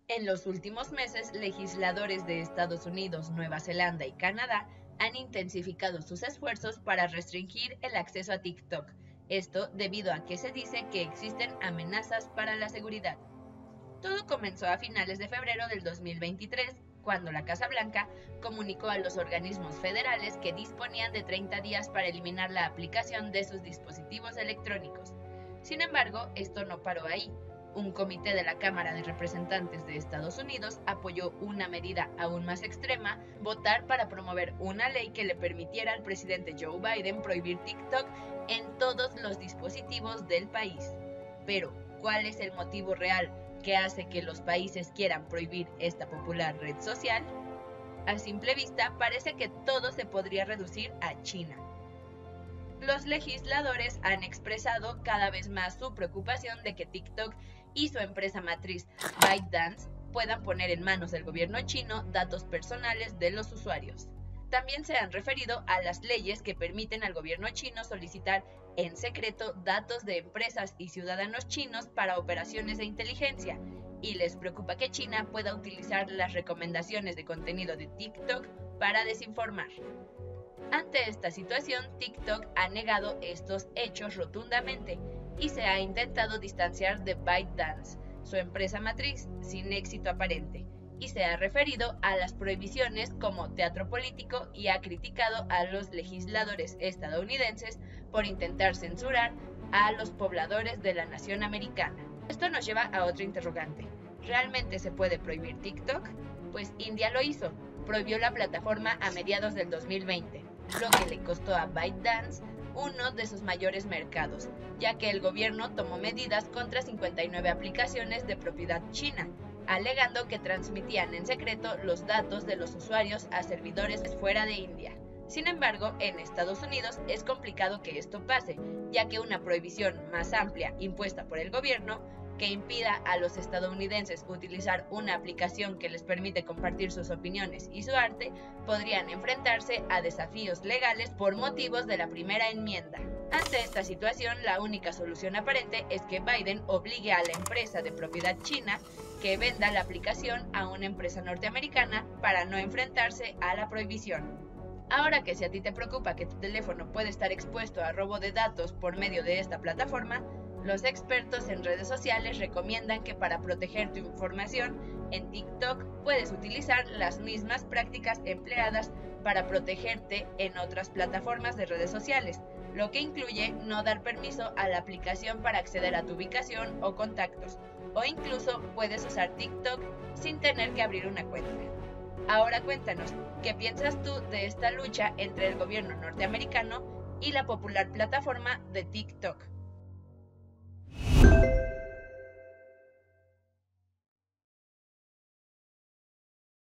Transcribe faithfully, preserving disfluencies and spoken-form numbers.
En los últimos meses, legisladores de Estados Unidos, Nueva Zelanda y Canadá han intensificado sus esfuerzos para restringir el acceso a TikTok. Esto debido a que se dice que existen amenazas para la seguridad. Todo comenzó a finales de febrero del dos mil veintitrés, cuando la Casa Blanca comunicó a los organismos federales que disponían de treinta días para eliminar la aplicación de sus dispositivos electrónicos. Sin embargo, esto no paró ahí. Un comité de la Cámara de Representantes de Estados Unidos apoyó una medida aún más extrema, votar para promover una ley que le permitiera al presidente Joe Biden prohibir TikTok en todos los dispositivos del país. Pero, ¿cuál es el motivo real que hace que los países quieran prohibir esta popular red social? A simple vista, parece que todo se podría reducir a China. Los legisladores han expresado cada vez más su preocupación de que TikTok y su empresa matriz ByteDance puedan poner en manos del gobierno chino datos personales de los usuarios. También se han referido a las leyes que permiten al gobierno chino solicitar en secreto datos de empresas y ciudadanos chinos para operaciones de inteligencia, y les preocupa que China pueda utilizar las recomendaciones de contenido de TikTok para desinformar. Ante esta situación, TikTok ha negado estos hechos rotundamente y se ha intentado distanciar de ByteDance, su empresa matriz, sin éxito aparente, y se ha referido a las prohibiciones como teatro político y ha criticado a los legisladores estadounidenses por intentar censurar a los pobladores de la nación americana. Esto nos lleva a otro interrogante. ¿Realmente se puede prohibir TikTok? Pues India lo hizo, prohibió la plataforma a mediados del dos mil veinte, lo que le costó a ByteDance uno de sus mayores mercados, ya que el gobierno tomó medidas contra cincuenta y nueve aplicaciones de propiedad china, alegando que transmitían en secreto los datos de los usuarios a servidores fuera de India. Sin embargo, en Estados Unidos es complicado que esto pase, ya que una prohibición más amplia impuesta por el gobierno que impida a los estadounidenses utilizar una aplicación que les permite compartir sus opiniones y su arte, podrían enfrentarse a desafíos legales por motivos de la primera enmienda. Ante esta situación, la única solución aparente es que Biden obligue a la empresa de propiedad china que venda la aplicación a una empresa norteamericana para no enfrentarse a la prohibición. Ahora que si a ti te preocupa que tu teléfono puede estar expuesto a robo de datos por medio de esta plataforma, los expertos en redes sociales recomiendan que para proteger tu información en TikTok puedes utilizar las mismas prácticas empleadas para protegerte en otras plataformas de redes sociales, lo que incluye no dar permiso a la aplicación para acceder a tu ubicación o contactos, o incluso puedes usar TikTok sin tener que abrir una cuenta. Ahora cuéntanos, ¿qué piensas tú de esta lucha entre el gobierno norteamericano y la popular plataforma de TikTok?